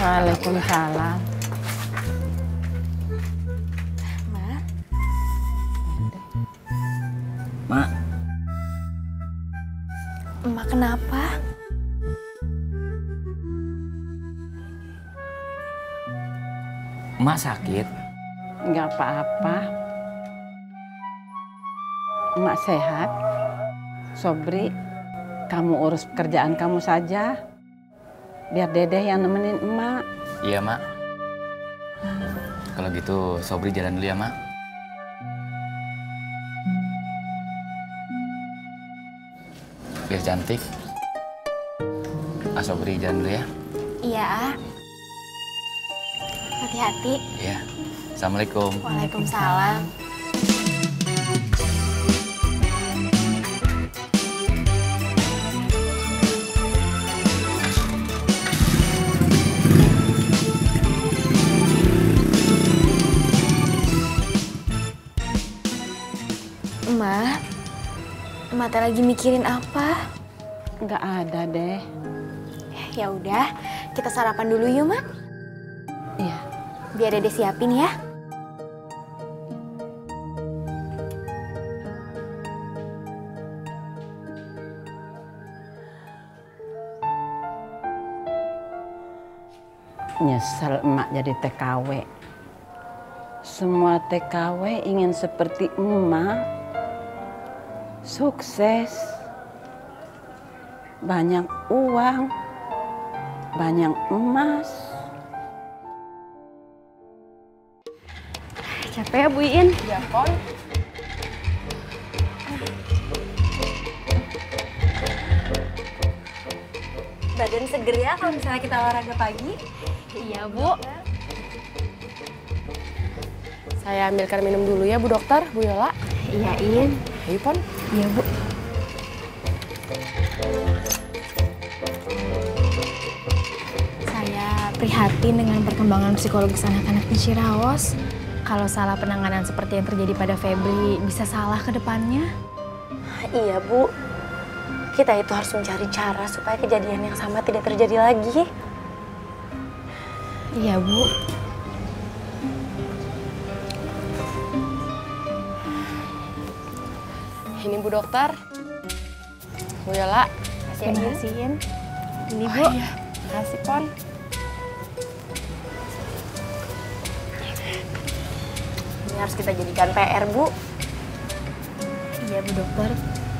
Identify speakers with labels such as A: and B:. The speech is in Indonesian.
A: Waalaikumsalam.
B: Mak.
C: Mak.
B: Emak kenapa?
C: Mak sakit?
A: Nggak apa-apa. Emak sehat. Sobri, kamu urus pekerjaan kamu saja. Biar Dedeh yang nemenin emak.
C: Iya, Mak. Kalau gitu, Sobri jalan dulu ya, Mak. Biar cantik. Sobri jalan dulu ya.
B: Iya, Ah. Hati-hati.
C: Iya. Assalamualaikum.
B: Waalaikumsalam. Emak teh lagi mikirin apa?
A: Nggak ada deh.
B: Ya udah, kita sarapan dulu yuk, Mak.
A: Iya.
B: Biar Dede siapin ya.
A: Nyesel emak jadi TKW. Semua TKW ingin seperti emak. Sukses. Banyak uang. Banyak emas.
B: Capek ya, Bu Iin?
D: Ya, Pon.
B: Badan seger ya kalau misalnya kita olahraga pagi. Iya, Bu.
D: Saya ambilkan minum dulu ya, Bu Dokter, Bu Yola.
B: Iya, Iin.
D: Ayo, Pon.
B: Iya, Bu. Saya prihatin dengan perkembangan psikologis anak-anak di Ciraos. Kalau salah penanganan seperti yang terjadi pada Febri, bisa salah ke depannya.
E: Iya, Bu. Kita itu harus mencari cara supaya kejadian yang sama tidak terjadi lagi.
B: Iya, Bu.
D: Ini Bu Dokter. Bu Yola.
B: Terima kasih, Iin. Ini, Bu.
D: Oh, iya. Makasih, Pon.
E: Ini harus kita jadikan PR, Bu.
B: Iya, Bu Dokter.